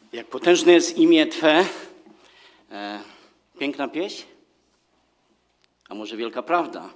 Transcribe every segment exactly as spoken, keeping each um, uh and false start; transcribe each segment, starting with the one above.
Jak potężne jest imię Twe, e, piękna pieśń, a może wielka prawda.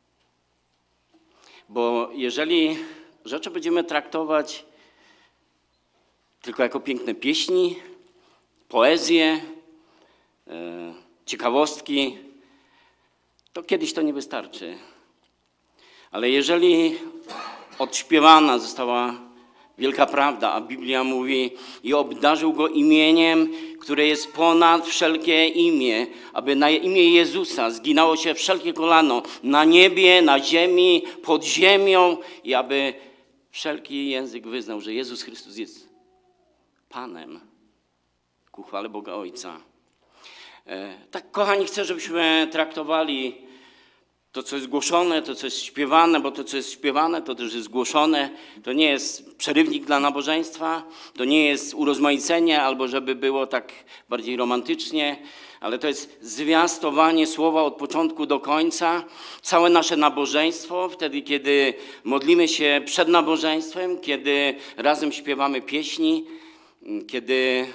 Bo jeżeli rzeczy będziemy traktować tylko jako piękne pieśni, poezje, e, ciekawostki, to kiedyś to nie wystarczy. Ale jeżeli odśpiewana została wielka prawda, a Biblia mówi: i obdarzył go imieniem, które jest ponad wszelkie imię, aby na imię Jezusa zginało się wszelkie kolano na niebie, na ziemi, pod ziemią i aby wszelki język wyznał, że Jezus Chrystus jest Panem, ku chwale Boga Ojca. Tak, kochani, chcę, żebyśmy traktowali to, co jest głoszone, to, co jest śpiewane, bo to, co jest śpiewane, to też jest głoszone. To nie jest przerywnik dla nabożeństwa, to nie jest urozmaicenie, albo żeby było tak bardziej romantycznie, ale to jest zwiastowanie słowa od początku do końca. Całe nasze nabożeństwo, wtedy, kiedy modlimy się przed nabożeństwem, kiedy razem śpiewamy pieśni, kiedy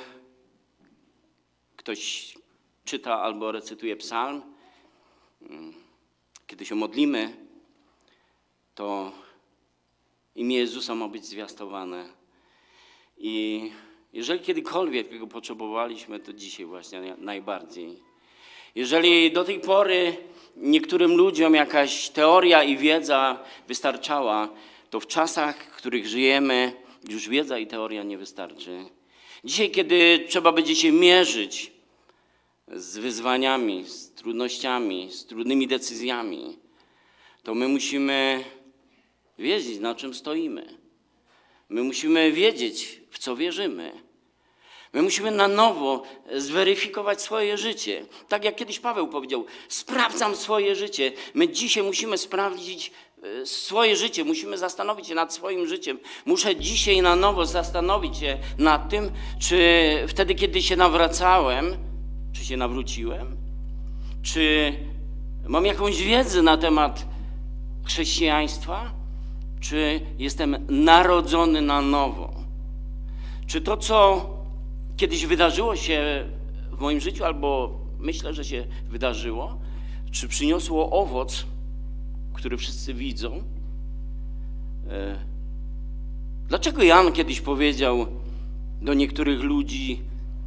ktoś czyta albo recytuje psalm, kiedy się modlimy, to imię Jezusa ma być zwiastowane. I jeżeli kiedykolwiek tego potrzebowaliśmy, to dzisiaj właśnie najbardziej. Jeżeli do tej pory niektórym ludziom jakaś teoria i wiedza wystarczała, to w czasach, w których żyjemy, już wiedza i teoria nie wystarczy. Dzisiaj, kiedy trzeba będzie się mierzyć z wyzwaniami, z trudnościami, z trudnymi decyzjami, to my musimy wiedzieć, na czym stoimy. My musimy wiedzieć, w co wierzymy. My musimy na nowo zweryfikować swoje życie. Tak jak kiedyś Paweł powiedział: sprawdzam swoje życie. My dzisiaj musimy sprawdzić swoje życie, musimy zastanowić się nad swoim życiem. Muszę dzisiaj na nowo zastanowić się nad tym, czy wtedy, kiedy się nawracałem, czy się nawróciłem, czy mam jakąś wiedzę na temat chrześcijaństwa, czy jestem narodzony na nowo. Czy to, co kiedyś wydarzyło się w moim życiu, albo myślę, że się wydarzyło, czy przyniosło owoc, który wszyscy widzą? Dlaczego Jan kiedyś powiedział do niektórych ludzi: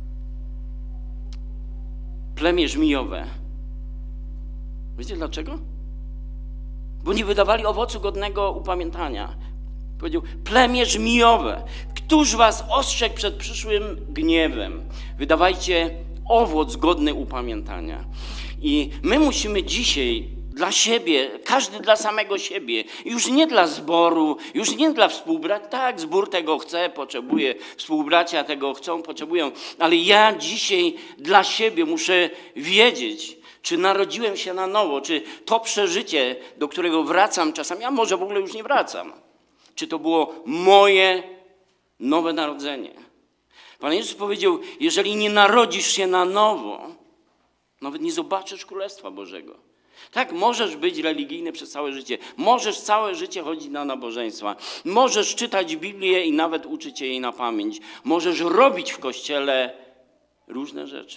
plemię żmijowe? Wiecie dlaczego? Bo nie wydawali owocu godnego upamiętania. Powiedział: plemię żmijowe, któż was ostrzegł przed przyszłym gniewem? Wydawajcie owoc godny upamiętania. I my musimy dzisiaj dla siebie, każdy dla samego siebie, już nie dla zboru, już nie dla współbracia. Tak, zbór tego chce, potrzebuje, współbracia tego chcą, potrzebują, ale ja dzisiaj dla siebie muszę wiedzieć, czy narodziłem się na nowo, czy to przeżycie, do którego wracam czasami, a może w ogóle już nie wracam, czy to było moje nowe narodzenie. Pan Jezus powiedział: jeżeli nie narodzisz się na nowo, nawet nie zobaczysz Królestwa Bożego. Tak, możesz być religijny przez całe życie, możesz całe życie chodzić na nabożeństwa, możesz czytać Biblię i nawet uczyć się jej na pamięć, możesz robić w Kościele różne rzeczy.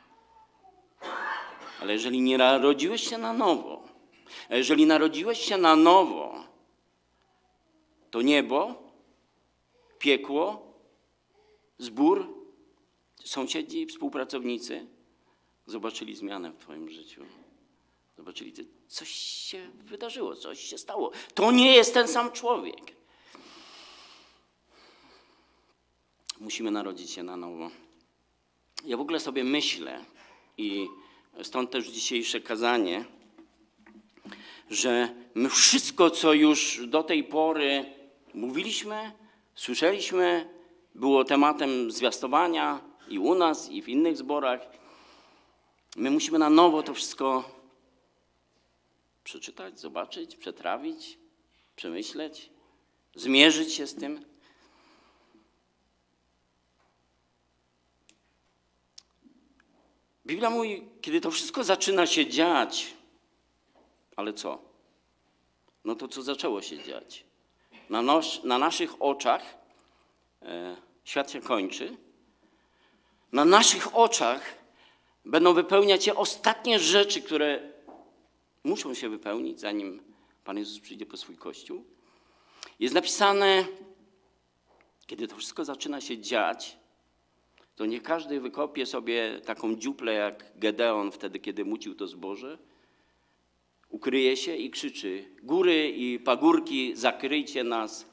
Ale jeżeli nie narodziłeś się na nowo, a jeżeli narodziłeś się na nowo, to niebo, piekło, zbór, sąsiedzi, współpracownicy zobaczyli zmianę w twoim życiu. Zobaczyli, coś się wydarzyło, coś się stało. To nie jest ten sam człowiek. Musimy narodzić się na nowo. Ja w ogóle sobie myślę, i stąd też dzisiejsze kazanie, że my wszystko, co już do tej pory mówiliśmy, słyszeliśmy, było tematem zwiastowania i u nas, i w innych zborach, my musimy na nowo to wszystko przeczytać, zobaczyć, przetrawić, przemyśleć, zmierzyć się z tym. Biblia mówi, kiedy to wszystko zaczyna się dziać, ale co? No to co zaczęło się dziać? Na, nos, na naszych oczach e, świat się kończy, na naszych oczach będą wypełniać się ostatnie rzeczy, które muszą się wypełnić, zanim Pan Jezus przyjdzie po swój Kościół. Jest napisane, kiedy to wszystko zaczyna się dziać, to nie każdy wykopie sobie taką dziuplę jak Gedeon wtedy, kiedy mucił to zboże, ukryje się i krzyczy: góry i pagórki, zakryjcie nas.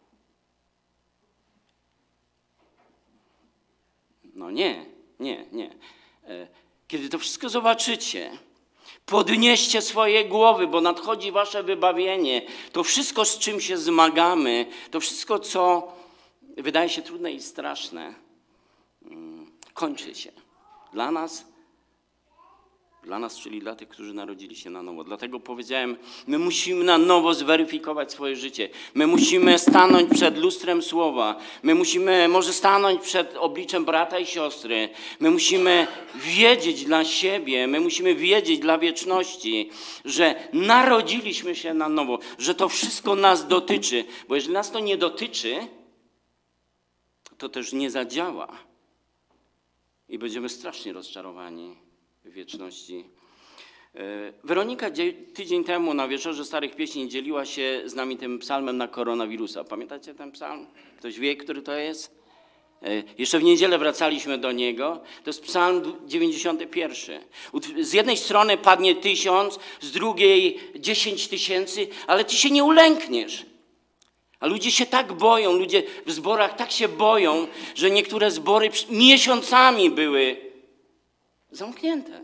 No nie, nie, nie. Kiedy to wszystko zobaczycie, podnieście swoje głowy, bo nadchodzi wasze wybawienie. To wszystko, z czym się zmagamy, to wszystko, co wydaje się trudne i straszne, kończy się. Dla nas, dla nas, czyli dla tych, którzy narodzili się na nowo. Dlatego powiedziałem, my musimy na nowo zweryfikować swoje życie. My musimy stanąć przed lustrem Słowa. My musimy może stanąć przed obliczem brata i siostry. My musimy wiedzieć dla siebie, my musimy wiedzieć dla wieczności, że narodziliśmy się na nowo, że to wszystko nas dotyczy. Bo jeżeli nas to nie dotyczy, to też nie zadziała. I będziemy strasznie rozczarowani w wieczności. Weronika tydzień temu na Wieczorze Starych Pieśni dzieliła się z nami tym psalmem na koronawirusa. Pamiętacie ten psalm? Ktoś wie, który to jest? Jeszcze w niedzielę wracaliśmy do niego. To jest psalm dziewięćdziesiąty pierwszy. Z jednej strony padnie tysiąc, z drugiej dziesięć tysięcy, ale ty się nie ulękniesz. A ludzie się tak boją, ludzie w zborach tak się boją, że niektóre zbory miesiącami były zamknięte.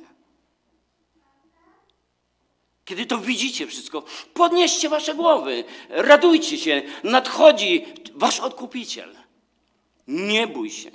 Kiedy to widzicie wszystko, podnieście wasze głowy, radujcie się, nadchodzi wasz Odkupiciel. Nie bój się.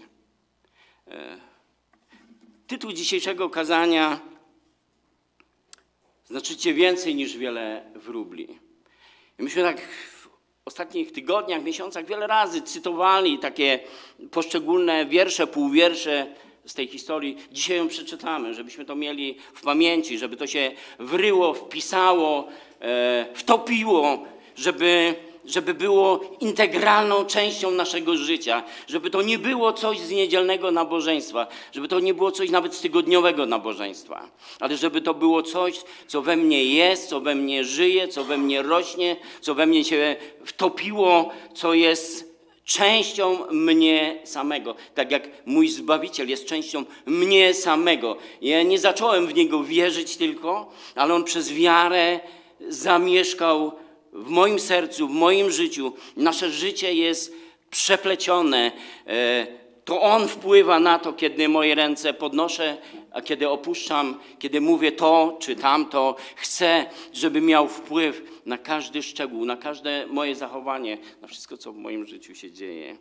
Tytuł dzisiejszego kazania znaczycie więcej niż wiele wróbli. I myśmy tak w ostatnich tygodniach, miesiącach wiele razy cytowali takie poszczególne wiersze, półwiersze z tej historii. Dzisiaj ją przeczytamy, żebyśmy to mieli w pamięci, żeby to się wryło, wpisało, e, wtopiło, żeby, żeby było integralną częścią naszego życia, żeby to nie było coś z niedzielnego nabożeństwa, żeby to nie było coś nawet z tygodniowego nabożeństwa, ale żeby to było coś, co we mnie jest, co we mnie żyje, co we mnie rośnie, co we mnie się wtopiło, co jest częścią mnie samego. Tak jak mój Zbawiciel jest częścią mnie samego. Ja nie zacząłem w Niego wierzyć tylko, ale On przez wiarę zamieszkał w moim sercu, w moim życiu. Nasze życie jest przeplecione. To On wpływa na to, kiedy moje ręce podnoszę, a kiedy opuszczam, kiedy mówię to czy tamto. Chcę, żeby miał wpływ na każdy szczegół, na każde moje zachowanie, na wszystko, co w moim życiu się dzieje.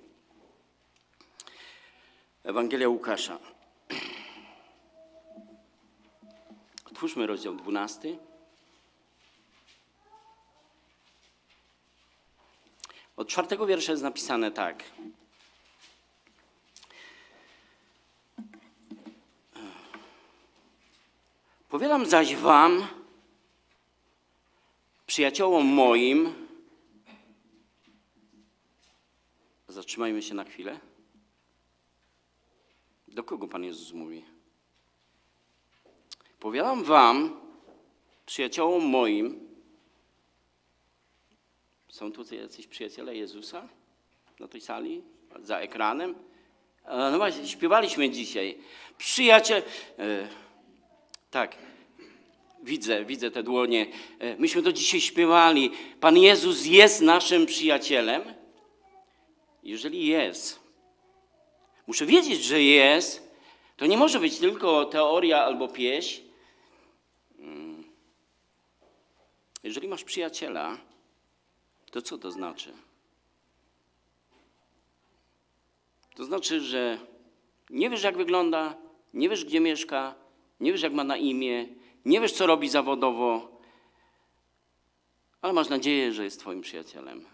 Ewangelia Łukasza. Otwórzmy rozdział dwunasty. Od czwartego wiersza jest napisane tak. Powiadam zaś wam, przyjaciołom moim, zatrzymajmy się na chwilę. Do kogo Pan Jezus mówi? Powiadam wam, przyjaciołom moim, są tutaj jacyś przyjaciele Jezusa na tej sali, za ekranem? No właśnie, śpiewaliśmy dzisiaj. Przyjaciel... Tak, widzę, widzę te dłonie. Myśmy to dzisiaj śpiewali. Pan Jezus jest naszym przyjacielem. Jeżeli jest, muszę wiedzieć, że jest. To nie może być tylko teoria albo pieśń. Jeżeli masz przyjaciela, to co to znaczy? To znaczy, że nie wiesz, jak wygląda, nie wiesz, gdzie mieszka, nie wiesz, jak ma na imię, nie wiesz, co robi zawodowo, ale masz nadzieję, że jest twoim przyjacielem.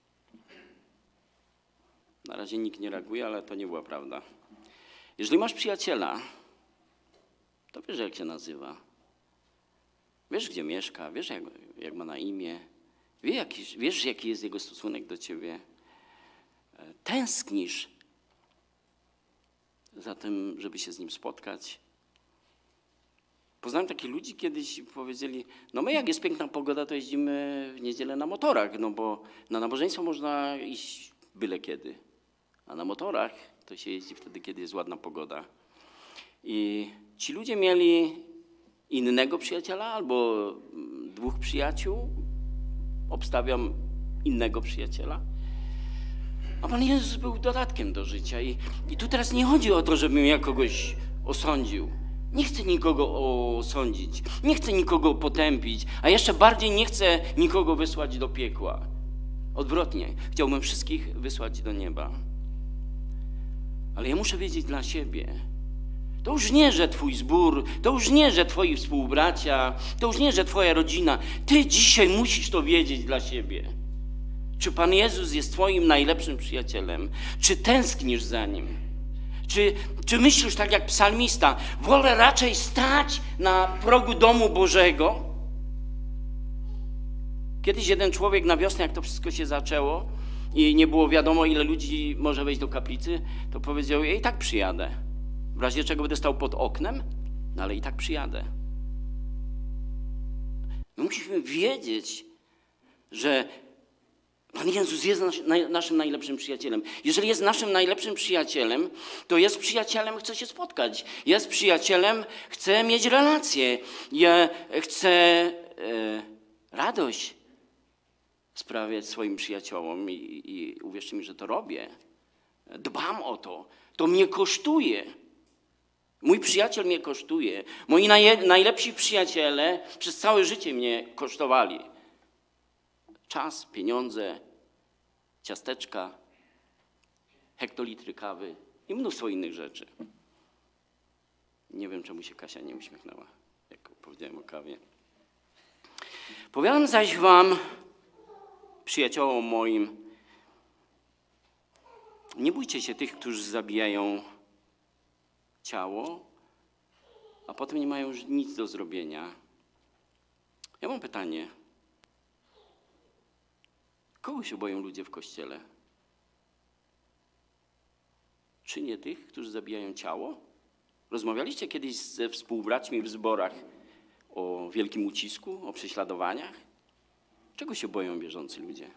Na razie nikt nie reaguje, ale to nie była prawda. Jeżeli masz przyjaciela, to wiesz, jak się nazywa. Wiesz, gdzie mieszka, wiesz, jak, jak ma na imię, wiesz jaki, wiesz, jaki jest jego stosunek do ciebie. Tęsknisz za tym, żeby się z nim spotkać. Poznałem takich ludzi, kiedyś powiedzieli, no my jak jest piękna pogoda, to jeździmy w niedzielę na motorach, no bo na nabożeństwo można iść byle kiedy, a na motorach to się jeździ wtedy, kiedy jest ładna pogoda. I ci ludzie mieli innego przyjaciela albo dwóch przyjaciół, obstawiam innego przyjaciela. A Pan Jezus był dodatkiem do życia. I, i tu teraz nie chodzi o to, żebym ja kogoś osądził. Nie chcę nikogo osądzić, nie chcę nikogo potępić, a jeszcze bardziej nie chcę nikogo wysłać do piekła. Odwrotnie, chciałbym wszystkich wysłać do nieba. Ale ja muszę wiedzieć dla siebie. To już nie, że twój zbór, to już nie, że twoi współbracia, to już nie, że twoja rodzina. Ty dzisiaj musisz to wiedzieć dla siebie. Czy Pan Jezus jest twoim najlepszym przyjacielem? Czy tęsknisz za Nim? Czy, czy myślisz tak jak psalmista? Wolę raczej stać na progu domu Bożego. Kiedyś jeden człowiek na wiosnę, jak to wszystko się zaczęło i nie było wiadomo, ile ludzi może wejść do kaplicy, to powiedział, ja i tak przyjadę. W razie czego będę stał pod oknem, no ale i tak przyjadę. My musimy wiedzieć, że Pan Jezus jest naszym najlepszym przyjacielem. Jeżeli jest naszym najlepszym przyjacielem, to jest przyjacielem, chce się spotkać. Jest przyjacielem, chce mieć relacje. Ja chcę e, radość sprawiać swoim przyjaciołom i, i uwierzcie mi, że to robię. Dbam o to. To mnie kosztuje. Mój przyjaciel mnie kosztuje. Moi naj, najlepsi przyjaciele przez całe życie mnie kosztowali. Czas, pieniądze, ciasteczka, hektolitry kawy i mnóstwo innych rzeczy. Nie wiem, czemu się Kasia nie uśmiechnęła, jak powiedziałem o kawie. Powiadam zaś wam, przyjaciołom moim, nie bójcie się tych, którzy zabijają ciało, a potem nie mają już nic do zrobienia. Ja mam pytanie. Kogo się boją ludzie w Kościele? Czy nie tych, którzy zabijają ciało? Rozmawialiście kiedyś ze współbraćmi w zborach o wielkim ucisku, o prześladowaniach? Czego się boją wierzący ludzie?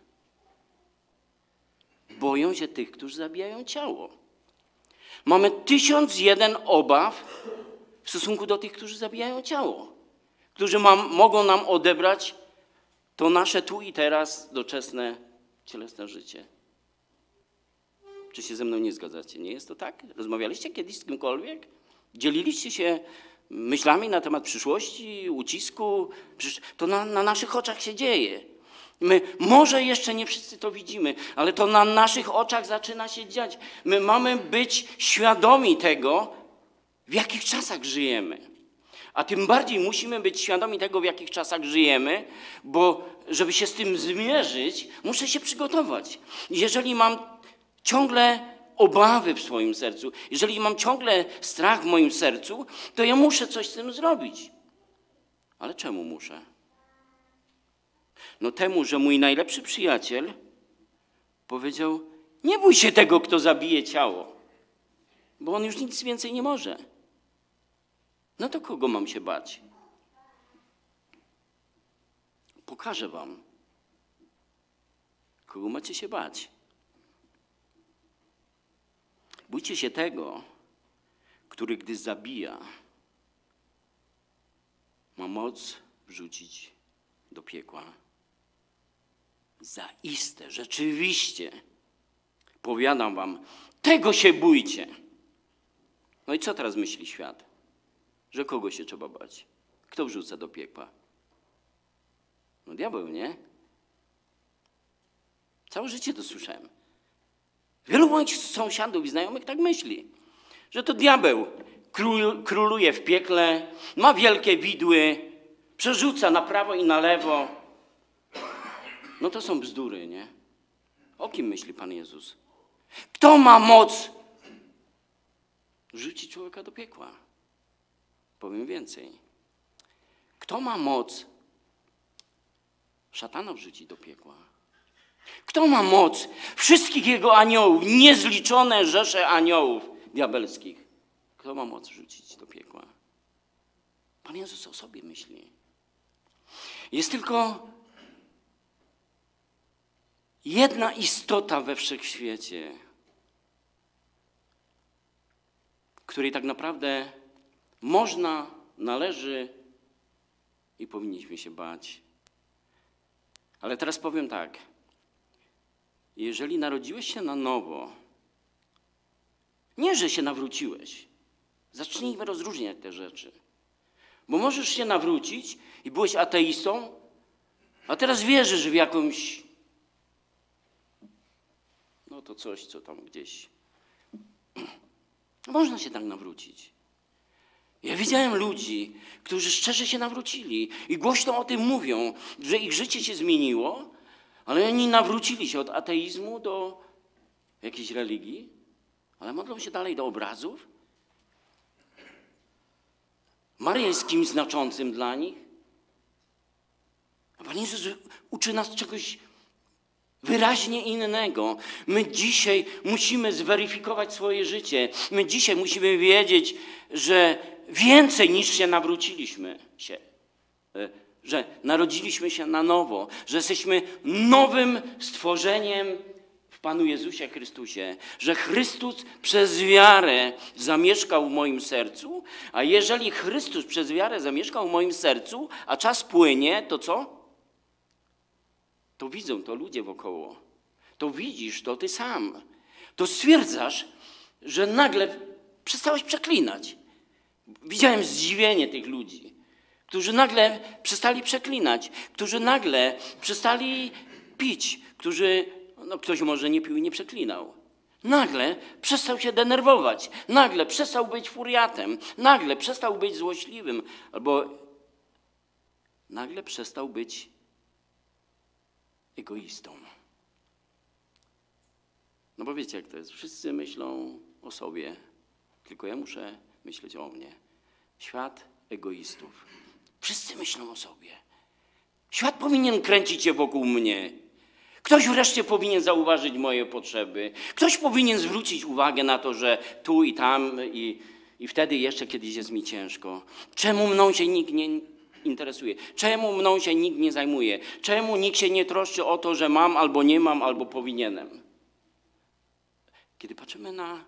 Boją się tych, którzy zabijają ciało. Mamy tysiąc jeden obaw w stosunku do tych, którzy zabijają ciało, którzy mam, mogą nam odebrać to nasze tu i teraz doczesne, cielesne życie. Czy się ze mną nie zgadzacie? Nie jest to tak? Rozmawialiście kiedyś z kimkolwiek? Dzieliliście się myślami na temat przyszłości, ucisku? To na, na naszych oczach się dzieje. My może jeszcze nie wszyscy to widzimy, ale to na naszych oczach zaczyna się dziać. My mamy być świadomi tego, w jakich czasach żyjemy. A tym bardziej musimy być świadomi tego, w jakich czasach żyjemy, bo żeby się z tym zmierzyć, muszę się przygotować. Jeżeli mam ciągle obawy w swoim sercu, jeżeli mam ciągle strach w moim sercu, to ja muszę coś z tym zrobić. Ale czemu muszę? No temu, że mój najlepszy przyjaciel powiedział, nie bój się tego, kto zabije ciało, bo on już nic więcej nie może. No to kogo mam się bać? Pokażę wam, kogo macie się bać. Bójcie się tego, który gdy zabija, ma moc wrzucić do piekła. Zaiste, rzeczywiście, powiadam wam, tego się bójcie. No i co teraz myśli świat? Że kogo się trzeba bać? Kto wrzuca do piekła? No diabeł, nie? Całe życie to słyszałem. Wielu moich sąsiadów i znajomych tak myśli, że to diabeł król, króluje w piekle, ma wielkie widły, przerzuca na prawo i na lewo. No to są bzdury, nie? O kim myśli Pan Jezus? Kto ma moc rzucić człowieka do piekła? Powiem więcej. Kto ma moc szatana wrzucić do piekła? Kto ma moc wszystkich jego aniołów, niezliczone rzesze aniołów diabelskich, Kto ma moc wrzucić do piekła? Pan Jezus o sobie myśli. Jest tylko jedna istota we wszechświecie, której tak naprawdę można, należy i powinniśmy się bać. Ale teraz powiem tak. Jeżeli narodziłeś się na nowo, nie, że się nawróciłeś. Zacznijmy rozróżniać te rzeczy. Bo możesz się nawrócić i byłeś ateistą, a teraz wierzysz w jakąś, no to coś, co tam gdzieś. Można się tak nawrócić. Ja widziałem ludzi, którzy szczerze się nawrócili i głośno o tym mówią, że ich życie się zmieniło, ale oni nawrócili się od ateizmu do jakiejś religii, ale modlą się dalej do obrazów. Maria jest kimś znaczącym dla nich. A Pan Jezus uczy nas czegoś wyraźnie innego. My dzisiaj musimy zweryfikować swoje życie. My dzisiaj musimy wiedzieć, że więcej niż się nawróciliśmy się. Że narodziliśmy się na nowo. Że jesteśmy nowym stworzeniem w Panu Jezusie Chrystusie. Że Chrystus przez wiarę zamieszkał w moim sercu. A jeżeli Chrystus przez wiarę zamieszkał w moim sercu, a czas płynie, to co? To widzą to ludzie wokoło. To widzisz to ty sam. To stwierdzasz, że nagle przestałeś przeklinać. Widziałem zdziwienie tych ludzi, którzy nagle przestali przeklinać, którzy nagle przestali pić, którzy, no ktoś może nie pił i nie przeklinał. Nagle przestał się denerwować, nagle przestał być furiatem, nagle przestał być złośliwym, albo nagle przestał być egoistą. No bo wiecie jak to jest, wszyscy myślą o sobie, tylko ja muszę myśleć o mnie. Świat egoistów. Wszyscy myślą o sobie. Świat powinien kręcić się wokół mnie. Ktoś wreszcie powinien zauważyć moje potrzeby. Ktoś powinien zwrócić uwagę na to, że tu i tam i, i wtedy jeszcze kiedyś jest mi ciężko. Czemu mną się nikt nie interesuje? Czemu mną się nikt nie zajmuje? Czemu nikt się nie troszczy o to, że mam albo nie mam, albo powinienem? Kiedy patrzymy na,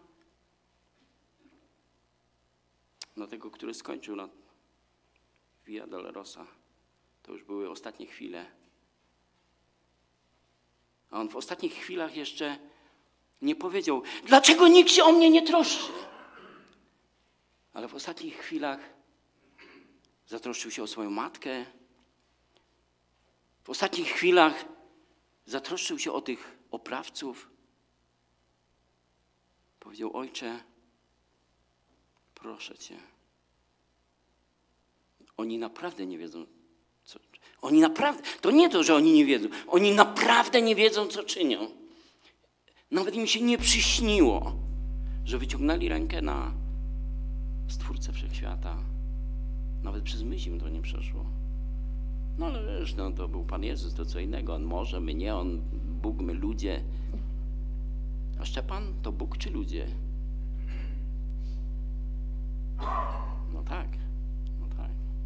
na tego, który skończył na Via Dolorosa, to już były ostatnie chwile. A on w ostatnich chwilach jeszcze nie powiedział, dlaczego nikt się o mnie nie troszczy? Ale w ostatnich chwilach zatroszczył się o swoją matkę. W ostatnich chwilach zatroszczył się o tych oprawców. Powiedział, Ojcze, proszę Cię. Oni naprawdę nie wiedzą, co... Oni naprawdę... To nie to, że oni nie wiedzą. Oni naprawdę nie wiedzą, co czynią. Nawet im się nie przyśniło, że wyciągnęli rękę na Stwórcę Wszechświata. Nawet przez myśl im to nie przeszło. No ale wiesz, no, to był Pan Jezus, to co innego. On może, my nie, On Bóg, my ludzie. A Szczepan to Bóg czy ludzie? No tak, no tak.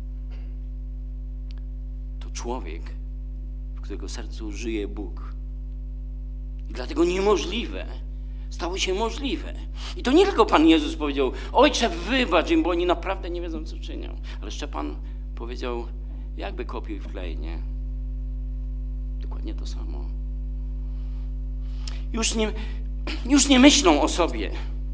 To człowiek, w którego sercu żyje Bóg. I dlatego niemożliwe stało się możliwe. I to nie tylko Pan Jezus powiedział, Ojcze, wybacz im, bo oni naprawdę nie wiedzą, co czynią. Ale Szczepan powiedział, jakby kopiuj w klej, nie? Dokładnie to samo. Już nie, już nie myślą o sobie.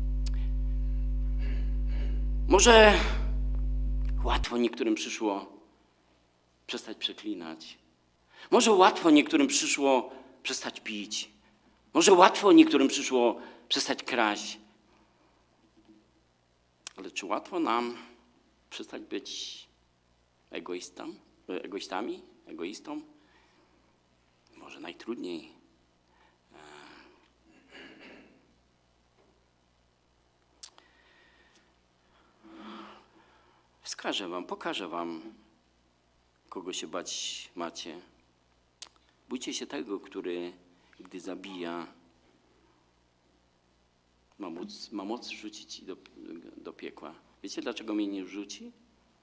Może łatwo niektórym przyszło przestać przeklinać. Może łatwo niektórym przyszło przestać pić. Może łatwo niektórym przyszło przestać kraść. Ale czy łatwo nam przestać być egoistą, egoistami, egoistą? Może najtrudniej. Wskażę wam, pokażę wam, kogo się bać macie. Bójcie się tego, który, gdy zabija, ma moc, ma moc rzucić do, do piekła. Wiecie, dlaczego mnie nie wrzuci?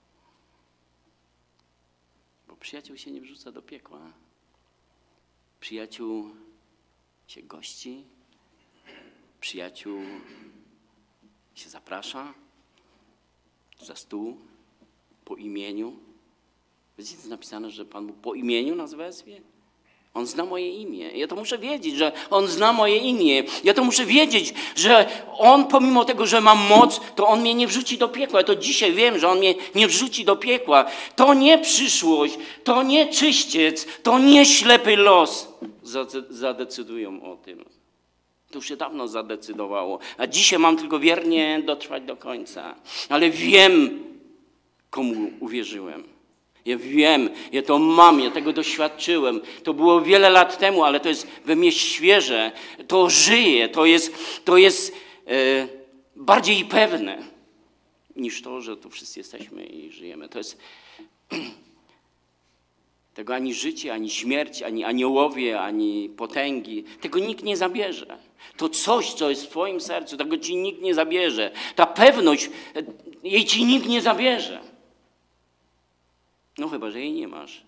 Bo przyjaciół się nie wrzuca do piekła. Przyjaciół się gości, przyjaciół się zaprasza za stół po imieniu. Wiecie, jest napisane, że Pan Bóg po imieniu nas wezwie? On zna moje imię. Ja to muszę wiedzieć, że On zna moje imię. Ja to muszę wiedzieć, że On pomimo tego, że mam moc, to On mnie nie wrzuci do piekła. Ja to dzisiaj wiem, że On mnie nie wrzuci do piekła. To nie przyszłość, to nie czyściec, to nie ślepy los zadecydują o tym. To już się dawno zadecydowało. A dzisiaj mam tylko wiernie dotrwać do końca. Ale wiem, komu uwierzyłem. Ja wiem, ja to mam, ja tego doświadczyłem. To było wiele lat temu, ale to jest we mnie świeże. To żyje, to jest, to jest e, bardziej pewne niż to, że tu wszyscy jesteśmy i żyjemy. To jest tego ani życie, ani śmierć, ani aniołowie, ani potęgi. Tego nikt nie zabierze. To coś, co jest w twoim sercu, tego ci nikt nie zabierze. Ta pewność, jej ci nikt nie zabierze. No chyba, że jej nie masz.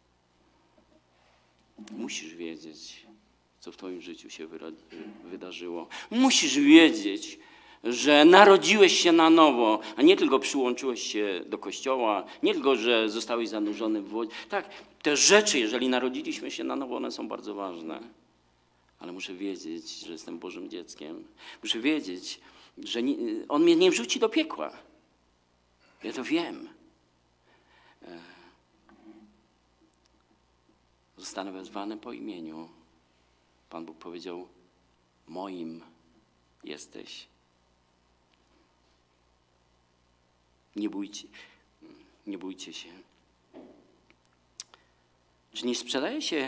Musisz wiedzieć, co w twoim życiu się wydarzyło. Musisz wiedzieć, że narodziłeś się na nowo, a nie tylko przyłączyłeś się do Kościoła, nie tylko, że zostałeś zanurzony w wodzie. Tak, te rzeczy, jeżeli narodziliśmy się na nowo, one są bardzo ważne. Ale muszę wiedzieć, że jestem Bożym dzieckiem. Muszę wiedzieć, że nie, On mnie nie wrzuci do piekła. Ja to wiem. Zostanę wezwany po imieniu. Pan Bóg powiedział, moim jesteś. Nie bójcie, nie bójcie się. Czy nie sprzedaje się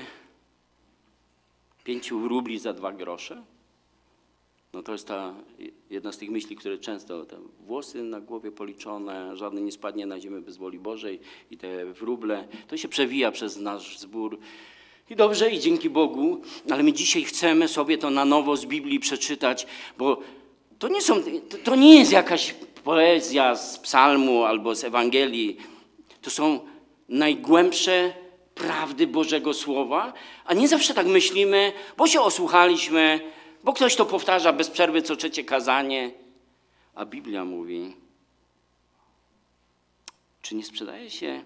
pięciu rubli za dwa grosze? No to jest ta jedna z tych myśli, które często, te włosy na głowie policzone, żadny nie spadnie na ziemię bez woli Bożej i te wróble, to się przewija przez nasz zbór. I dobrze, i dzięki Bogu, ale my dzisiaj chcemy sobie to na nowo z Biblii przeczytać, bo to nie są, to, to nie jest jakaś poezja z psalmu albo z Ewangelii. To są najgłębsze prawdy Bożego Słowa, a nie zawsze tak myślimy, bo się osłuchaliśmy, bo ktoś to powtarza bez przerwy co trzecie kazanie. A Biblia mówi, czy nie sprzedaje się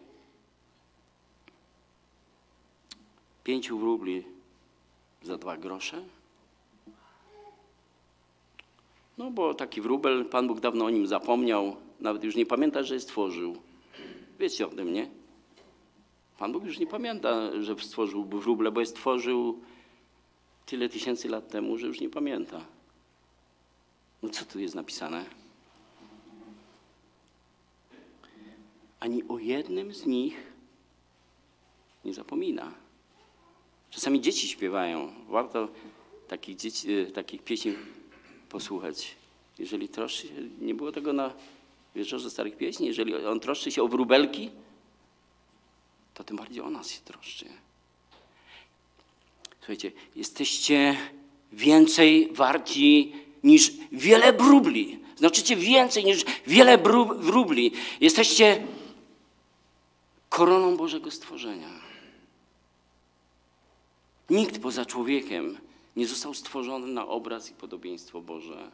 pięciu rubli za dwa grosze? No bo taki wróbel, Pan Bóg dawno o nim zapomniał, nawet już nie pamięta, że je stworzył. Wiecie o tym, nie? Pan Bóg już nie pamięta, że stworzył wróble, bo je stworzył tyle tysięcy lat temu, że już nie pamięta. No co tu jest napisane? Ani o jednym z nich nie zapomina. Czasami dzieci śpiewają. Warto takich, dzieci, takich pieśni posłuchać. Jeżeli troszczy się, nie było tego na wieczorze starych pieśni, jeżeli on troszczy się o wróbelki, to tym bardziej o nas się troszczy. Słuchajcie, jesteście więcej warci niż wiele wróbli. Znaczycie więcej niż wiele wróbli. Jesteście koroną Bożego stworzenia. Nikt poza człowiekiem nie został stworzony na obraz i podobieństwo Boże.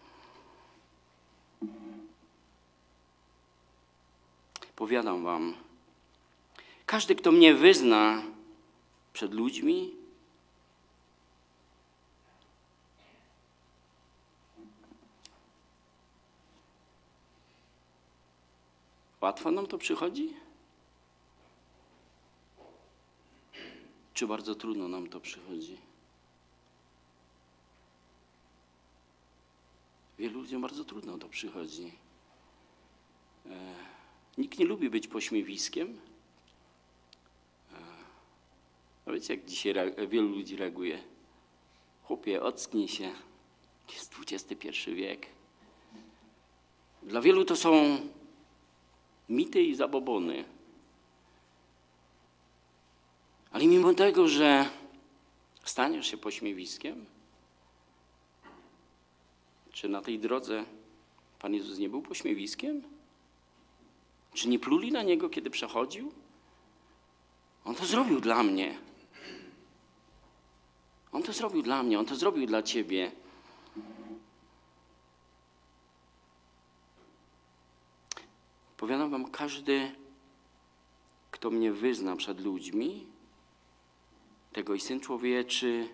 Powiadam wam, każdy, kto mnie wyzna przed ludźmi, łatwo nam to przychodzi? Czy bardzo trudno nam to przychodzi? Wielu ludziom bardzo trudno to przychodzi. E, nikt nie lubi być pośmiewiskiem. E, no wiecie, jak dzisiaj wielu ludzi reaguje. Chłopie, ocknij się. Jest dwudziesty pierwszy wiek. Dla wielu to są mity i zabobony. Ale mimo tego, że staniesz się pośmiewiskiem, czy na tej drodze Pan Jezus nie był pośmiewiskiem? Czy nie pluli na Niego, kiedy przechodził? On to zrobił dla mnie. On to zrobił dla mnie, On to zrobił dla ciebie. Powiadam wam, każdy, kto mnie wyzna przed ludźmi, tego i Syn Człowieczy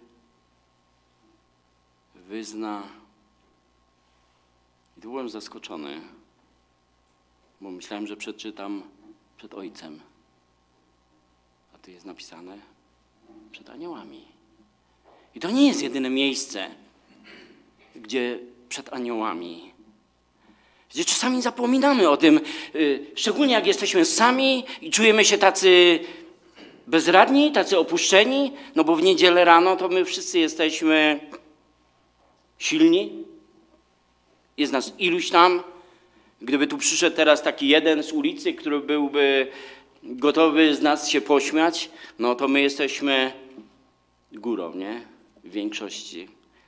wyzna. I tu byłem zaskoczony, bo myślałem, że przeczytam przed Ojcem. A tu jest napisane przed aniołami. I to nie jest jedyne miejsce, gdzie przed aniołami. Gdzie czasami zapominamy o tym, szczególnie jak jesteśmy sami i czujemy się tacy bezradni, tacy opuszczeni, no bo w niedzielę rano to my wszyscy jesteśmy silni. Jest nas iluś tam. Gdyby tu przyszedł teraz taki jeden z ulicy, który byłby gotowy z nas się pośmiać, no to my jesteśmy górą, nie? W większości.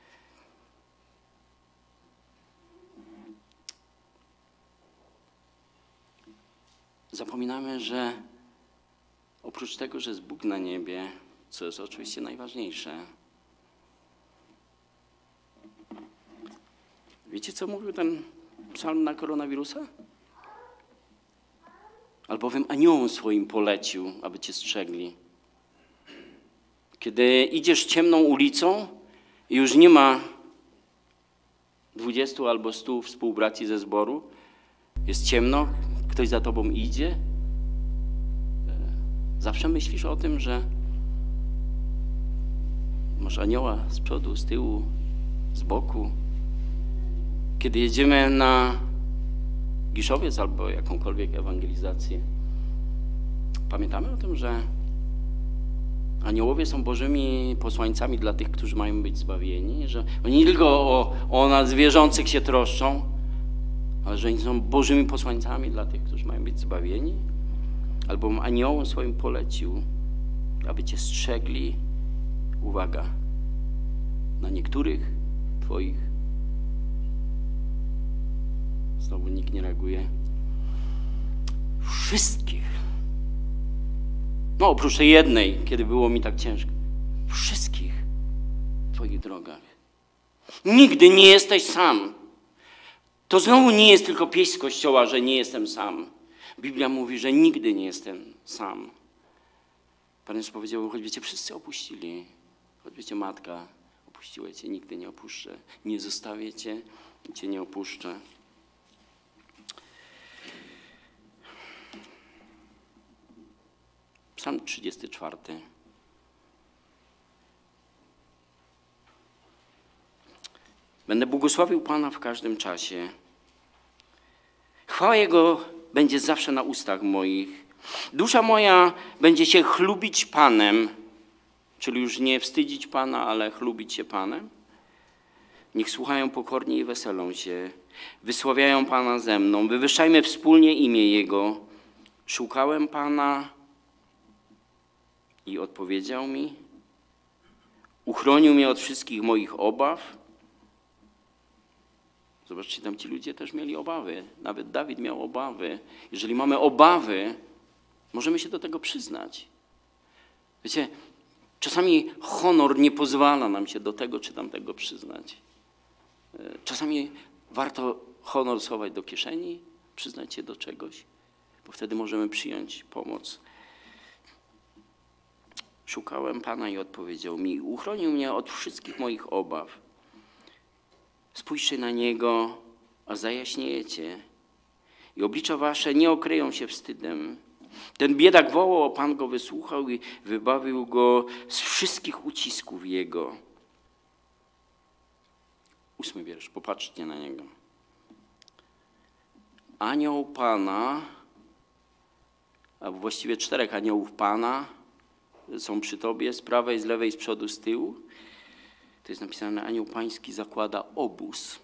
Zapominamy, że oprócz tego, że jest Bóg na niebie, co jest oczywiście najważniejsze. Wiecie, co mówił ten psalm na koronawirusa? Albowiem aniołom swoim polecił, aby cię strzegli. Kiedy idziesz ciemną ulicą i już nie ma dwudziestu albo stu współbraci ze zboru, jest ciemno, ktoś za tobą idzie, zawsze myślisz o tym, że masz anioła z przodu, z tyłu, z boku. Kiedy jedziemy na Giszowiec albo jakąkolwiek ewangelizację, pamiętamy o tym, że aniołowie są Bożymi posłańcami dla tych, którzy mają być zbawieni, że oni nie tylko o, o nas wierzących się troszczą, ale że oni są Bożymi posłańcami dla tych, którzy mają być zbawieni. Albowiem aniołom swoim polecił, aby cię strzegli, uwaga, na niektórych twoich. Znowu nikt nie reaguje. Wszystkich. No oprócz tej jednej, kiedy było mi tak ciężko. Wszystkich twoich drogach. Nigdy nie jesteś sam. To znowu nie jest tylko pieśń z Kościoła, że nie jestem sam. Biblia mówi, że nigdy nie jestem sam. Pan Jezus powiedział, choćby cię wszyscy opuścili, choćby cię matka opuściła, cię nigdy nie opuszczę. Nie zostawię cię i cię nie opuszczę. Psalm trzydziesty czwarty. Będę błogosławił Pana w każdym czasie. Chwała Jego będzie zawsze na ustach moich. Dusza moja będzie się chlubić Panem, czyli już nie wstydzić Pana, ale chlubić się Panem. Niech słuchają pokornie i weselą się. Wysławiają Pana ze mną. Wywyższajmy wspólnie imię Jego. Szukałem Pana i odpowiedział mi. Uchronił mnie od wszystkich moich obaw. Zobaczcie, tam ci ludzie też mieli obawy. Nawet Dawid miał obawy. Jeżeli mamy obawy, możemy się do tego przyznać. Wiecie, czasami honor nie pozwala nam się do tego czy tamtego przyznać. Czasami warto honor schować do kieszeni, przyznać się do czegoś, bo wtedy możemy przyjąć pomoc. Szukałem Pana i odpowiedział mi. Uchronił mnie od wszystkich moich obaw. Spójrzcie na Niego, a zajaśniejecie. I oblicza wasze nie okryją się wstydem. Ten biedak wołał, a Pan go wysłuchał i wybawił go z wszystkich ucisków jego. Ósmy wiersz, popatrzcie na niego. Anioł Pana, a właściwie czterech aniołów Pana są przy tobie, z prawej, z lewej, z przodu, z tyłu. To jest napisane, anioł pański zakłada obóz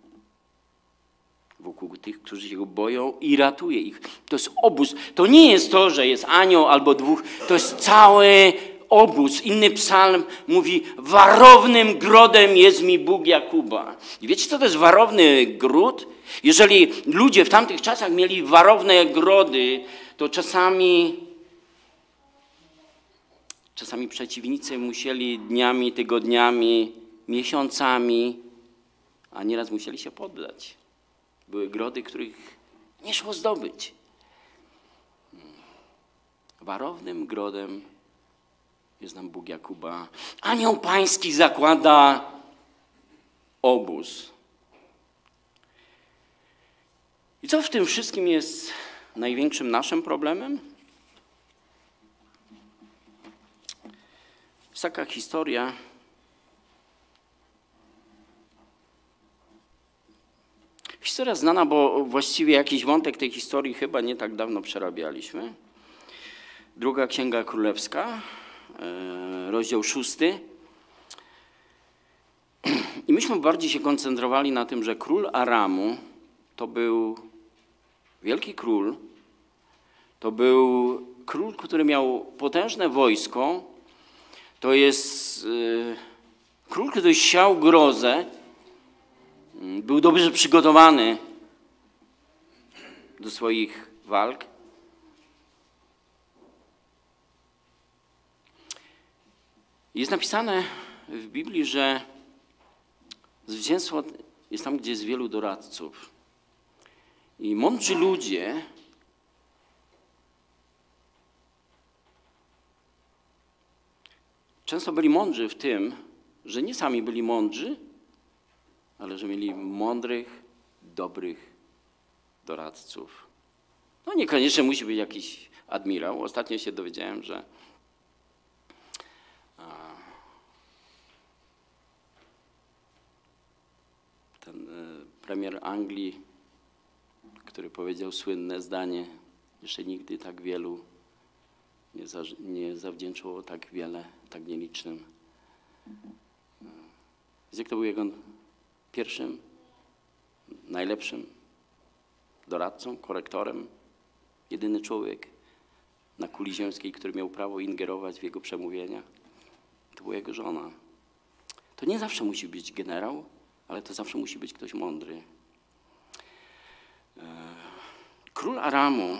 wokół tych, którzy się go boją i ratuje ich. To jest obóz. To nie jest to, że jest anioł albo dwóch. To jest cały obóz. Inny psalm mówi, warownym grodem jest mi Bóg Jakuba. I wiecie, co to jest warowny gród? Jeżeli ludzie w tamtych czasach mieli warowne grody, to czasami, czasami przeciwnicy musieli dniami, tygodniami, miesiącami, a nieraz musieli się poddać. Były grody, których nie szło zdobyć. Warownym grodem jest nam Bóg Jakuba. Anioł Pański zakłada obóz. I co w tym wszystkim jest największym naszym problemem? Jest taka historia. Historia znana, bo właściwie jakiś wątek tej historii chyba nie tak dawno przerabialiśmy. Druga Księga Królewska, rozdział szósty. I myśmy bardziej się koncentrowali na tym, że król Aramu to był wielki król, to był król, który miał potężne wojsko, to jest król, który siał grozę, był dobrze przygotowany do swoich walk. Jest napisane w Biblii, że zwycięstwo jest tam, gdzie jest wielu doradców. I mądrzy ludzie często byli mądrzy w tym, że nie sami byli mądrzy, ale że mieli mądrych, dobrych doradców. No niekoniecznie musi być jakiś admirał. Ostatnio się dowiedziałem, że ten premier Anglii, który powiedział słynne zdanie, jeszcze nigdy tak wielu nie, za, nie zawdzięczyło tak wiele, tak nielicznym. Wiecie, kto był jego pierwszym, najlepszym doradcą, korektorem? Jedyny człowiek na kuli ziemskiej, który miał prawo ingerować w jego przemówienia. To była jego żona. To nie zawsze musi być generał, ale to zawsze musi być ktoś mądry. Król Aramu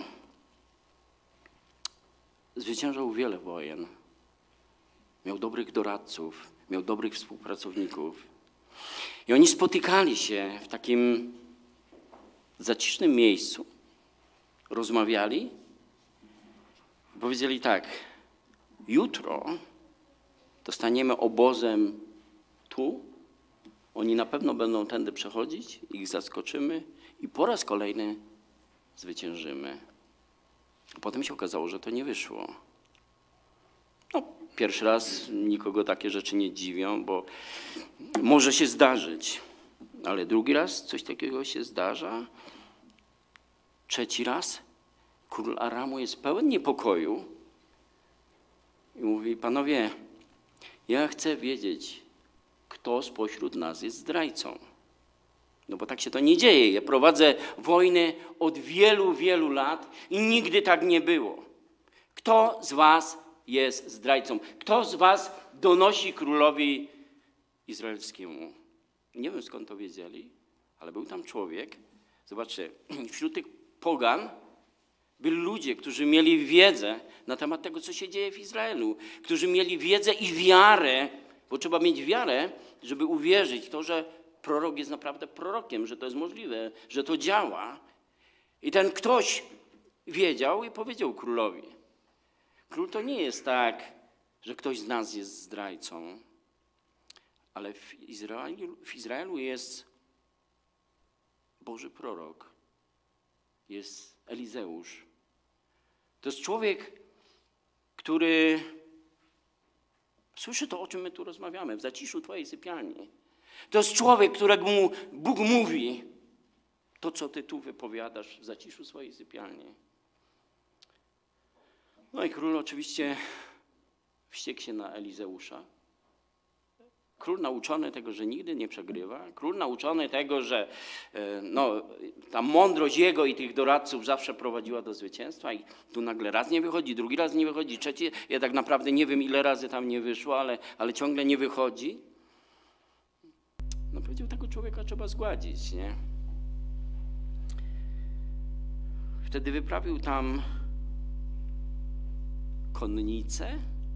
zwyciężał wiele wojen. Miał dobrych doradców, miał dobrych współpracowników. I oni spotykali się w takim zacisznym miejscu, rozmawiali i powiedzieli tak: jutro dostaniemy obozem tu, oni na pewno będą tędy przechodzić, ich zaskoczymy i po raz kolejny zwyciężymy. Potem się okazało, że to nie wyszło. No, pierwszy raz nikogo takie rzeczy nie dziwią, bo może się zdarzyć. Ale drugi raz coś takiego się zdarza. Trzeci raz król Aramu jest pełen niepokoju i mówi: panowie, ja chcę wiedzieć, kto spośród nas jest zdrajcą. No bo tak się to nie dzieje. Ja prowadzę wojny od wielu, wielu lat i nigdy tak nie było. Kto z was jest zdrajcą? Kto z was donosi królowi izraelskiemu? Nie wiem, skąd to wiedzieli, ale był tam człowiek. Zobaczcie, wśród tych pogan byli ludzie, którzy mieli wiedzę na temat tego, co się dzieje w Izraelu. Którzy mieli wiedzę i wiarę, bo trzeba mieć wiarę, żeby uwierzyć w to, że prorok jest naprawdę prorokiem, że to jest możliwe, że to działa. I ten ktoś wiedział i powiedział królowi: król to nie jest tak, że ktoś z nas jest zdrajcą, ale w Izraelu, w Izraelu jest Boży prorok, jest Elizeusz. To jest człowiek, który słyszy to, o czym my tu rozmawiamy, w zaciszu twojej sypialni. To jest człowiek, któremu Bóg mówi to, co ty tu wypowiadasz w zaciszu swojej sypialni. No i król oczywiście wściekł się na Elizeusza. Król nauczony tego, że nigdy nie przegrywa. Król nauczony tego, że no, ta mądrość jego i tych doradców zawsze prowadziła do zwycięstwa. I tu nagle raz nie wychodzi, drugi raz nie wychodzi, trzeci. Ja tak naprawdę nie wiem, ile razy tam nie wyszło, ale, ale ciągle nie wychodzi. No powiedział, tego człowieka trzeba zgładzić, nie? Wtedy wyprawił tam konnice,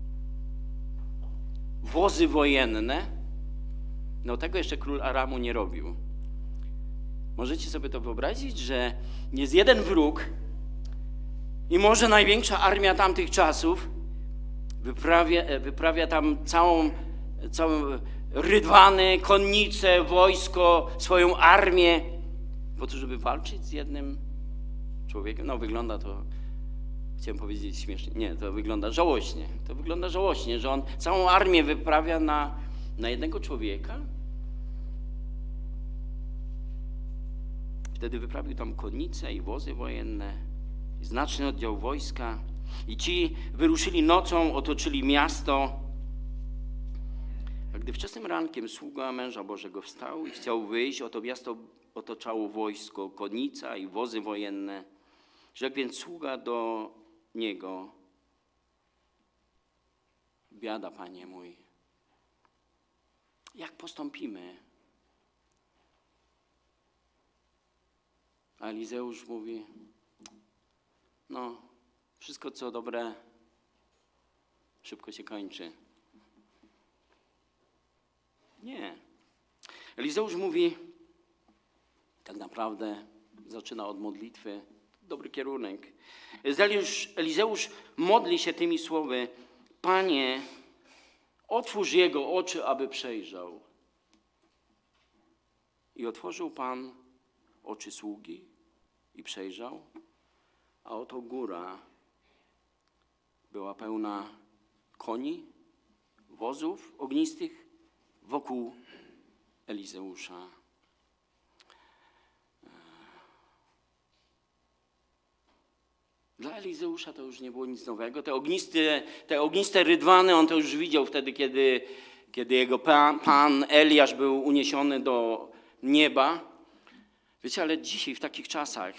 wozy wojenne. No tego jeszcze król Aramu nie robił. Możecie sobie to wyobrazić, że jest jeden wróg i może największa armia tamtych czasów wyprawia, wyprawia tam całą, całą rydwany, konnice, wojsko, swoją armię po to, żeby walczyć z jednym człowiekiem. No wygląda to, chciałem powiedzieć śmiesznie, nie, to wygląda żałośnie. To wygląda żałośnie, że on całą armię wyprawia na, na jednego człowieka. Wtedy wyprawił tam konnice i wozy wojenne, i znaczny oddział wojska. I ci wyruszyli nocą, otoczyli miasto. A gdy wczesnym rankiem sługa męża Bożego wstał i chciał wyjść, oto miasto otaczało wojsko, konnica i wozy wojenne. Rzekł więc sługa do niego: biada, panie mój, jak postąpimy? A Elizeusz mówi: no, wszystko co dobre szybko się kończy. Nie. Elizeusz mówi, tak naprawdę zaczyna od modlitwy. Dobry kierunek. Elizeusz, Elizeusz modli się tymi słowy: Panie, otwórz jego oczy, aby przejrzał. I otworzył Pan oczy sługi i przejrzał, a oto góra była pełna koni, wozów ognistych wokół Elizeusza. Dla Elizeusza to już nie było nic nowego. Te ogniste, te ogniste rydwany on to już widział wtedy, kiedy, kiedy jego pan, pan Eliasz był uniesiony do nieba. Wiecie, ale dzisiaj w takich czasach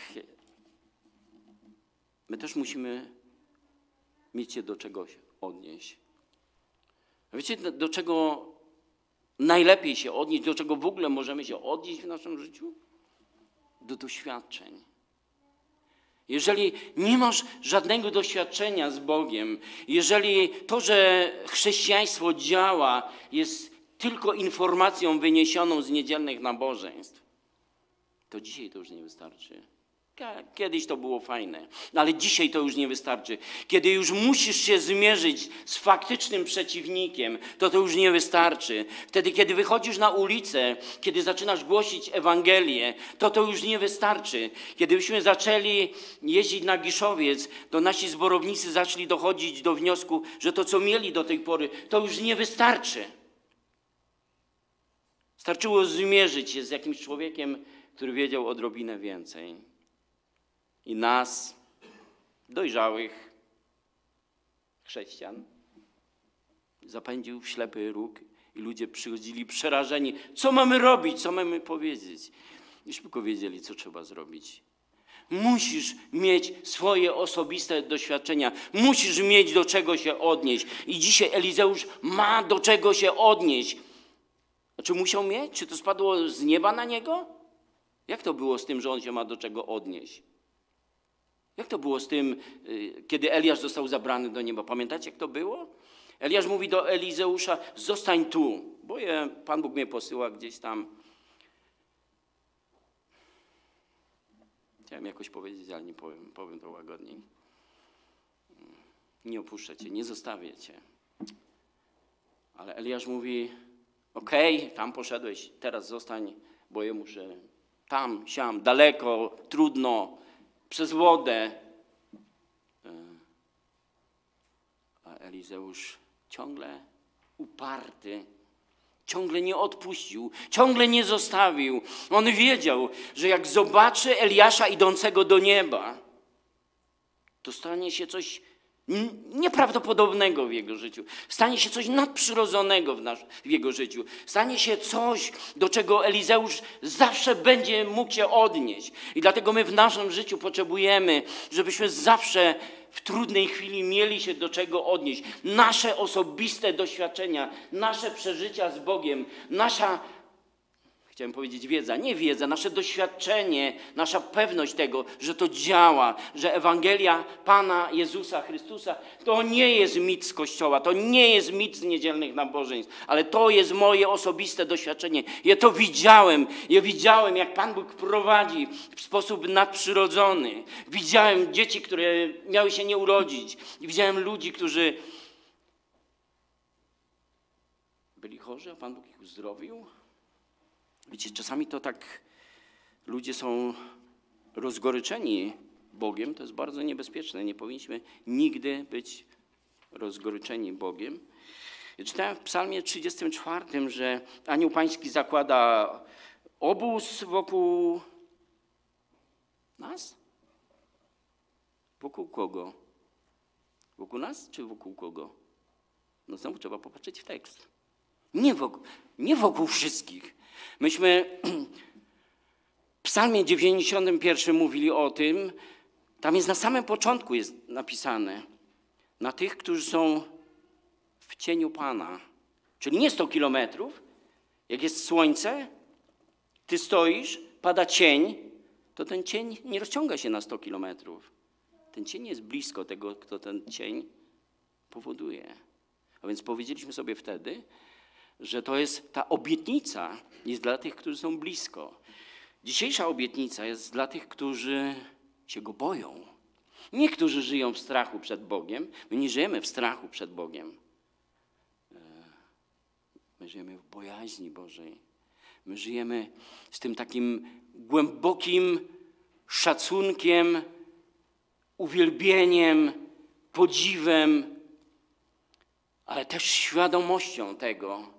my też musimy mieć się do czegoś odnieść. Wiecie, do czego najlepiej się odnieść, do czego w ogóle możemy się odnieść w naszym życiu? Do doświadczeń. Jeżeli nie masz żadnego doświadczenia z Bogiem, jeżeli to, że chrześcijaństwo działa, jest tylko informacją wyniesioną z niedzielnych nabożeństw, to dzisiaj to już nie wystarczy. Kiedyś to było fajne, ale dzisiaj to już nie wystarczy. Kiedy już musisz się zmierzyć z faktycznym przeciwnikiem, to to już nie wystarczy. Wtedy, kiedy wychodzisz na ulicę, kiedy zaczynasz głosić Ewangelię, to to już nie wystarczy. Kiedybyśmy zaczęli jeździć na Giszowiec, to nasi zborownicy zaczęli dochodzić do wniosku, że to, co mieli do tej pory, to już nie wystarczy. Starczyło zmierzyć się z jakimś człowiekiem, który wiedział odrobinę więcej. I nas, dojrzałych chrześcijan, zapędził w ślepy róg i ludzie przychodzili przerażeni. Co mamy robić? Co mamy powiedzieć? I szybko wiedzieli, co trzeba zrobić. Musisz mieć swoje osobiste doświadczenia. Musisz mieć do czego się odnieść. I dzisiaj Elizeusz ma do czego się odnieść. A czy musiał mieć? Czy to spadło z nieba na niego? Jak to było z tym, że on się ma do czego odnieść? Jak to było z tym, kiedy Eliasz został zabrany do nieba? Pamiętacie, jak to było? Eliasz mówi do Elizeusza: zostań tu, bo je, Pan Bóg mnie posyła gdzieś tam. Chciałem jakoś powiedzieć, ale nie powiem, powiem to łagodniej. Nie opuszczę cię, nie zostawię cię. Ale Eliasz mówi: okej, okay, tam poszedłeś, teraz zostań, bo ja muszę tam, siam, daleko, trudno, przez wodę. A Elizeusz ciągle uparty, ciągle nie odpuścił, ciągle nie zostawił. On wiedział, że jak zobaczy Eliasza idącego do nieba, to stanie się coś nieprawdopodobnego w jego życiu. Stanie się coś nadprzyrodzonego w, nasz, w jego życiu. Stanie się coś, do czego Elizeusz zawsze będzie mógł się odnieść. I dlatego my w naszym życiu potrzebujemy, żebyśmy zawsze w trudnej chwili mieli się do czego odnieść. Nasze osobiste doświadczenia, nasze przeżycia z Bogiem, nasza, Chciałem powiedzieć wiedza, nie wiedza, nasze doświadczenie, nasza pewność tego, że to działa, że Ewangelia Pana Jezusa Chrystusa to nie jest mit z Kościoła, to nie jest mit z niedzielnych nabożeństw, ale to jest moje osobiste doświadczenie. Ja to widziałem, ja widziałem, jak Pan Bóg prowadzi w sposób nadprzyrodzony. Widziałem dzieci, które miały się nie urodzić. I widziałem ludzi, którzy byli chorzy, a Pan Bóg ich uzdrowił. Wiecie, czasami to tak ludzie są rozgoryczeni Bogiem. To jest bardzo niebezpieczne. Nie powinniśmy nigdy być rozgoryczeni Bogiem. Ja czytałem w Psalmie trzydziestym czwartym, że Anioł Pański zakłada obóz wokół nas? Wokół kogo? Wokół nas czy wokół kogo? No znowu trzeba popatrzeć w tekst. Nie wokół, nie wokół wszystkich. Myśmy w Psalmie dziewięćdziesiątym pierwszym mówili o tym, tam jest na samym początku jest napisane, na tych, którzy są w cieniu Pana. Czyli nie sto kilometrów, jak jest słońce, ty stoisz, pada cień, to ten cień nie rozciąga się na sto kilometrów. Ten cień jest blisko tego, kto ten cień powoduje. A więc powiedzieliśmy sobie wtedy, że to jest ta obietnica jest dla tych, którzy są blisko. Dzisiejsza obietnica jest dla tych, którzy się Go boją. Nie, którzy żyją w strachu przed Bogiem. My nie żyjemy w strachu przed Bogiem. My żyjemy w bojaźni Bożej. My żyjemy z tym takim głębokim szacunkiem, uwielbieniem, podziwem, ale też świadomością tego,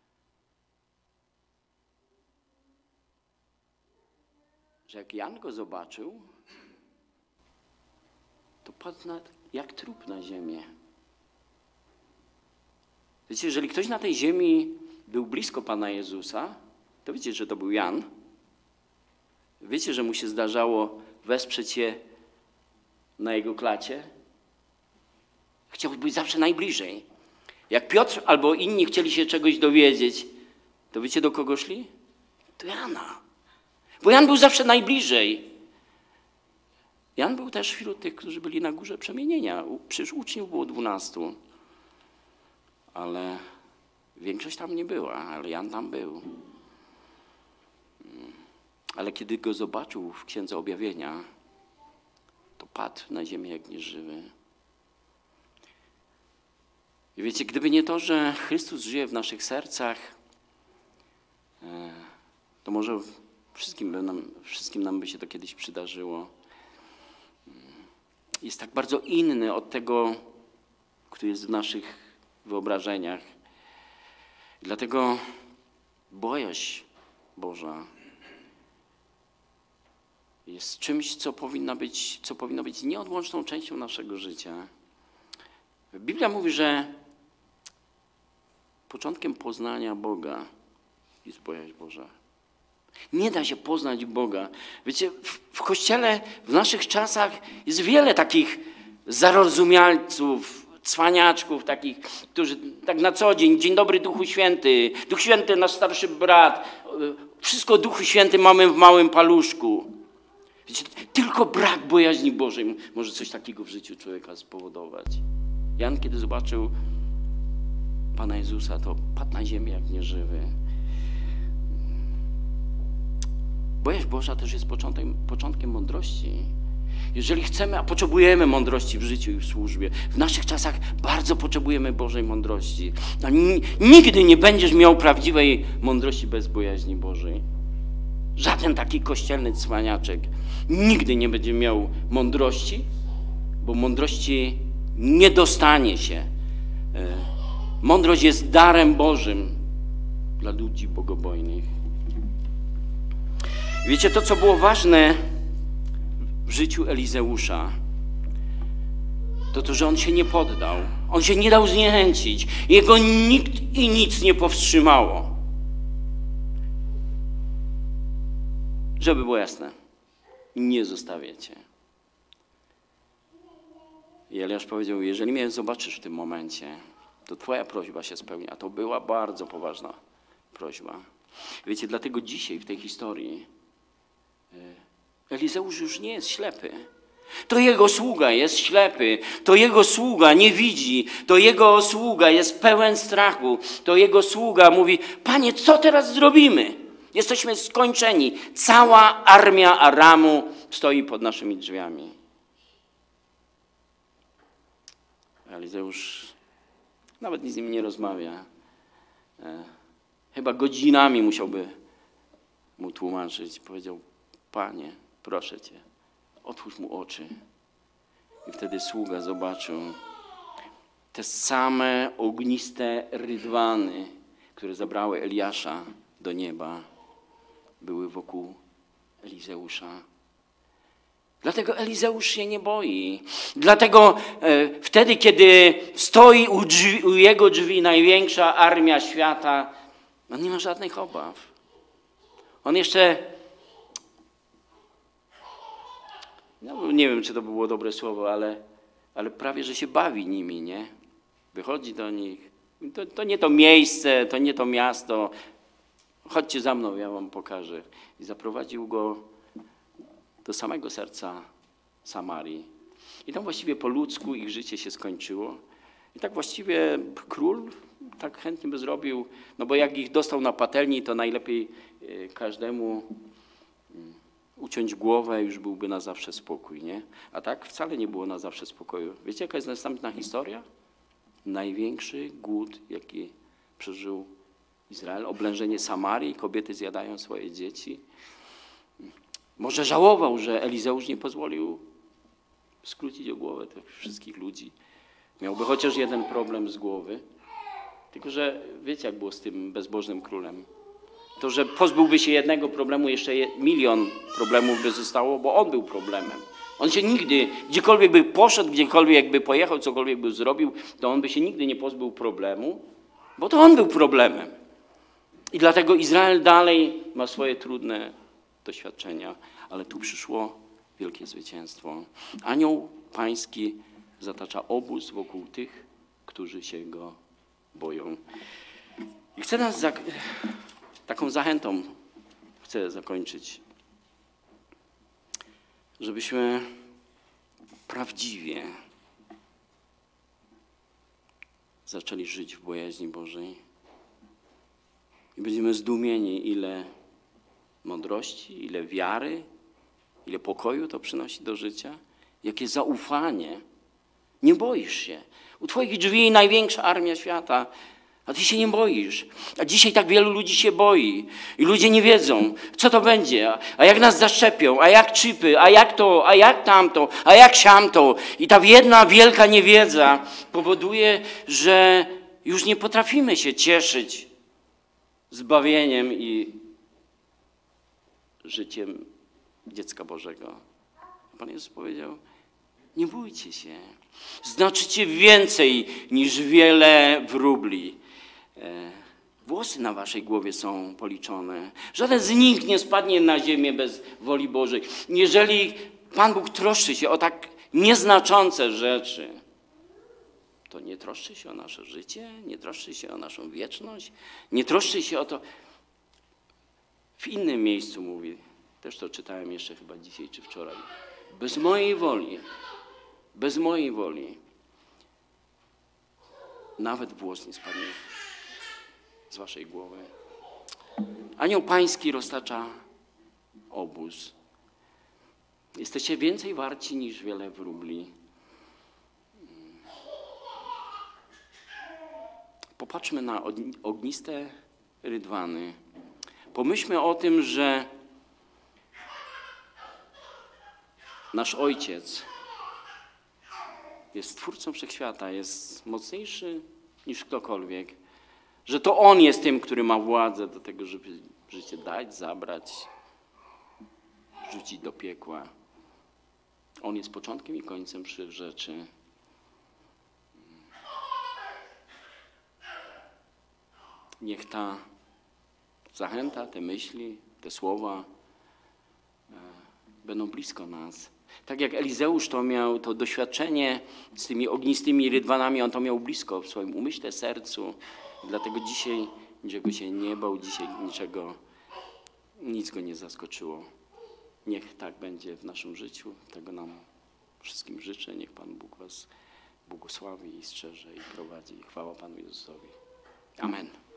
że jak Jan Go zobaczył, to padł na, jak trup na ziemię. Wiecie, jeżeli ktoś na tej ziemi był blisko Pana Jezusa, to wiecie, że to był Jan. Wiecie, że mu się zdarzało wesprzeć je na jego klacie? Chciał być zawsze najbliżej. Jak Piotr albo inni chcieli się czegoś dowiedzieć, to wiecie, do kogo szli? Do Jana. Bo Jan był zawsze najbliżej. Jan był też wśród tych, którzy byli na górze przemienienia. Przecież uczniów było dwunastu. Ale większość tam nie była, ale Jan tam był. Ale kiedy go zobaczył w Księdze Objawienia, to padł na ziemię jak nieżywy. I wiecie, gdyby nie to, że Chrystus żyje w naszych sercach, to może wszystkim, by nam, wszystkim nam by się to kiedyś przydarzyło. Jest tak bardzo inny od tego, który jest w naszych wyobrażeniach. Dlatego bojaźń Boża jest czymś, co powinno być, co powinno być nieodłączną częścią naszego życia. Biblia mówi, że początkiem poznania Boga jest bojaźń Boża. Nie da się poznać Boga. Wiecie, w, w Kościele w naszych czasach jest wiele takich zarozumialców, cwaniaczków, takich, którzy tak na co dzień, dzień dobry Duchu Święty, Duch Święty nasz starszy brat, wszystko Duchu Święty mamy w małym paluszku. Wiecie, tylko brak bojaźni Bożej może coś takiego w życiu człowieka spowodować. Jan, kiedy zobaczył Pana Jezusa, to padł na ziemię jak nieżywy. Bojaźń Boża też jest początkiem, początkiem mądrości. Jeżeli chcemy, a potrzebujemy mądrości w życiu i w służbie, w naszych czasach bardzo potrzebujemy Bożej mądrości. A nigdy nie będziesz miał prawdziwej mądrości bez bojaźni Bożej. Żaden taki kościelny cwaniaczek nigdy nie będzie miał mądrości, bo mądrości nie dostanie się. Mądrość jest darem Bożym dla ludzi bogobojnych. Wiecie, to co było ważne w życiu Elizeusza, to to, że on się nie poddał. On się nie dał zniechęcić. Jego nikt i nic nie powstrzymało. Żeby było jasne, nie zostawię cię. I Eliasz powiedział, jeżeli mnie zobaczysz w tym momencie, to twoja prośba się spełni. A to była bardzo poważna prośba. Wiecie, dlatego dzisiaj w tej historii Elizeusz już nie jest ślepy. To jego sługa jest ślepy, to jego sługa nie widzi, to jego sługa jest pełen strachu, to jego sługa mówi: Panie, co teraz zrobimy? Jesteśmy skończeni. Cała armia Aramu stoi pod naszymi drzwiami. Elizeusz nawet nic z nim nie rozmawia. Chyba godzinami musiałby mu tłumaczyć. Powiedział: Panie, proszę Cię, otwórz mu oczy. I wtedy sługa zobaczył te same ogniste rydwany, które zabrały Eliasza do nieba, były wokół Elizeusza. Dlatego Elizeusz się nie boi. Dlatego e, wtedy, kiedy stoi u, drzwi, u jego drzwi największa armia świata, on nie ma żadnych obaw. On jeszcze, no nie wiem, czy to było dobre słowo, ale, ale prawie, że się bawi nimi, nie? Wychodzi do nich. To, to nie to miejsce, to nie to miasto. Chodźcie za mną, ja wam pokażę. I zaprowadził go do samego serca Samarii. I tam właściwie po ludzku ich życie się skończyło. I tak właściwie król tak chętnie by zrobił, no bo jak ich dostał na patelni, to najlepiej każdemu uciąć głowę, już byłby na zawsze spokój, nie? A tak wcale nie było na zawsze spokoju. Wiecie, jaka jest następna historia? Największy głód, jaki przeżył Izrael, oblężenie Samarii, kobiety zjadają swoje dzieci. Może żałował, że Elizeusz nie pozwolił skrócić o głowę tych wszystkich ludzi. Miałby chociaż jeden problem z głowy. Tylko że wiecie, jak było z tym bezbożnym królem. To, że pozbyłby się jednego problemu, jeszcze milion problemów by zostało, bo on był problemem. On się nigdy, gdziekolwiek by poszedł, gdziekolwiek by pojechał, cokolwiek by zrobił, to on by się nigdy nie pozbył problemu, bo to on był problemem. I dlatego Izrael dalej ma swoje trudne doświadczenia, ale tu przyszło wielkie zwycięstwo. Anioł pański zatacza obóz wokół tych, którzy się go boją. I chcę nas za... taką zachętą chcę zakończyć, żebyśmy prawdziwie zaczęli żyć w bojaźni Bożej. I będziemy zdumieni, ile mądrości, ile wiary, ile pokoju to przynosi do życia, jakie zaufanie. Nie boisz się. U twoich drzwi największa armia świata, a ty się nie boisz. A dzisiaj tak wielu ludzi się boi. I ludzie nie wiedzą, co to będzie, a, a jak nas zaszczepią, a jak chipy, a jak to, a jak tamto, a jak siamto. I ta jedna wielka niewiedza powoduje, że już nie potrafimy się cieszyć zbawieniem i życiem dziecka Bożego. Pan Jezus powiedział: nie bójcie się. Znaczycie więcej niż wiele wróbli. Włosy na waszej głowie są policzone. Żaden z nich nie spadnie na ziemię bez woli Bożej. Jeżeli Pan Bóg troszczy się o tak nieznaczące rzeczy, to nie troszczy się o nasze życie, nie troszczy się o naszą wieczność, nie troszczy się o to. W innym miejscu mówi, też to czytałem jeszcze chyba dzisiaj czy wczoraj, bez mojej woli, bez mojej woli nawet włos nie spadnie z waszej głowy. Anioł pański roztacza obóz. Jesteście więcej warci niż wiele wróbli. Popatrzmy na ogniste rydwany. Pomyślmy o tym, że nasz Ojciec jest Stwórcą Wszechświata, jest mocniejszy niż ktokolwiek. Że to On jest tym, który ma władzę do tego, żeby życie dać, zabrać, rzucić do piekła. On jest początkiem i końcem wszech rzeczy. Niech ta zachęta, te myśli, te słowa będą blisko nas. Tak jak Elizeusz to miał to doświadczenie z tymi ognistymi rydwanami, on to miał blisko w swoim umyśle, sercu. Dlatego dzisiaj niczego się nie bał dzisiaj, niczego, nic go nie zaskoczyło. Niech tak będzie w naszym życiu, tego nam wszystkim życzę. Niech Pan Bóg was błogosławi i strzeże i prowadzi. Chwała Panu Jezusowi. Amen.